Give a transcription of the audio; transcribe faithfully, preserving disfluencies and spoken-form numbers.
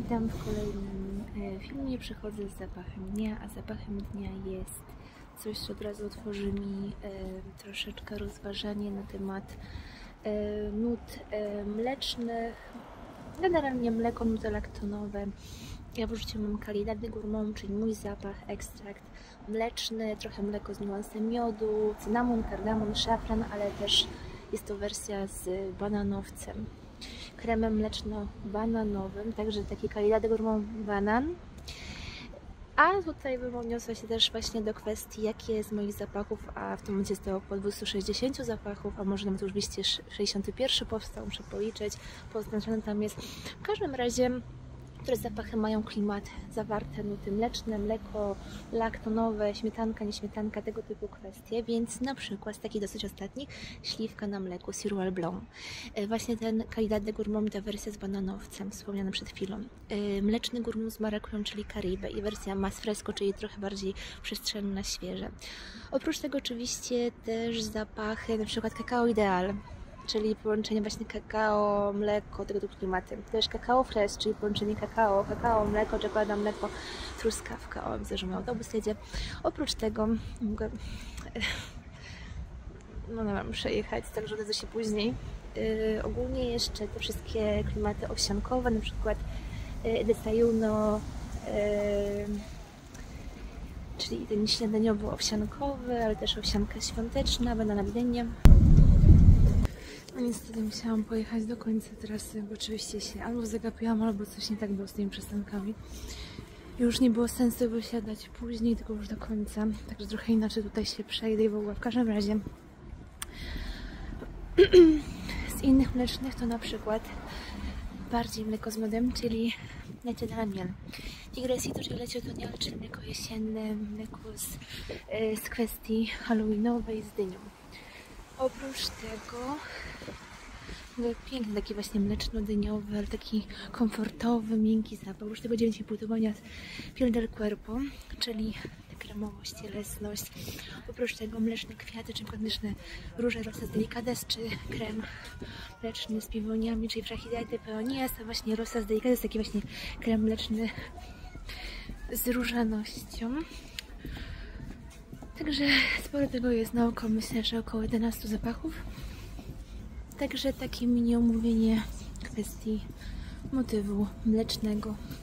Witam w kolejnym filmie. Przychodzę z zapachem dnia, a zapachem dnia jest coś, co od razu otworzy mi e, troszeczkę rozważanie na temat e, nut e, mlecznych, generalnie mleko, nuty laktonowe. Ja w użyciu mam Calidad de Gourmand, czyli mój zapach, ekstrakt mleczny, trochę mleko z niuansem miodu, cynamon, kardamon, szafran, ale też jest to wersja z bananowcem, kremem mleczno-bananowym, także taki Calidad de Gourmand banan. A tutaj bym odniosła się też właśnie do kwestii, jakie z moich zapachów, a w tym momencie jest to około dwieście sześćdziesiąt zapachów, a może nawet już dwieście sześćdziesiąty pierwszy powstał, muszę policzyć, poznaczony tam jest. W każdym razie, które zapachy mają klimat, zawarte nuty mleczne, mleko, laktonowe, śmietanka, nieśmietanka, tego typu kwestie, więc na przykład z takich dosyć ostatnich śliwka na mleku, Ciruel Blanc. Właśnie ten Calidad de Gourmand, ta wersja z bananowcem, wspomniana przed chwilą. Mleczny gourmand z marakują, czyli Caribe, i wersja mas fresco, czyli trochę bardziej przestrzenna, świeże. Oprócz tego oczywiście też zapachy, na przykład Cacao Ideal, czyli połączenie właśnie kakao, mleko, tego typu klimaty. Też kakao fresh, czyli połączenie kakao, kakao, mleko, czekolada, mleko, truskawka. O, widzę, że mój autobus jedzie. Oprócz tego mogę... No, no muszę jechać, także odezwę się później. Yy, ogólnie jeszcze te wszystkie klimaty owsiankowe, na przykład yy, desayuno, yy, czyli ten śniadaniowo-owsiankowy, ale też owsianka świąteczna, banana widzenie. No niestety musiałam pojechać do końca trasy, bo oczywiście się albo zagapiłam, albo coś nie tak było z tymi przystankami. Już nie było sensu wysiadać później, tylko już do końca. Także trochę inaczej tutaj się przejdę i w ogóle. W każdym razie z innych mlecznych to na przykład bardziej mleko z miodem, czyli lecie de la miel. Tigresito, czyli lecie otoñal, czyli mleko jesienne, mleko z, z kwestii halloweenowej z dynią. Oprócz tego piękny taki właśnie mleczno-dyniowy, ale taki komfortowy, miękki zapach. Oprócz tego dziewięć i pół tygodnia z Piel del Cuerpo, czyli kremowość, cielesność. Oprócz tego mleczne kwiaty, czy mleczne róże Rosas Delicades, czy krem mleczny z piwoniami, czyli Fragilidad de Peonias, a właśnie Rosas Delicades, taki właśnie krem mleczny z różanością. Także sporo tego jest na oko, myślę, że około jedenastu zapachów. Także takie mini omówienie kwestii motywu mlecznego.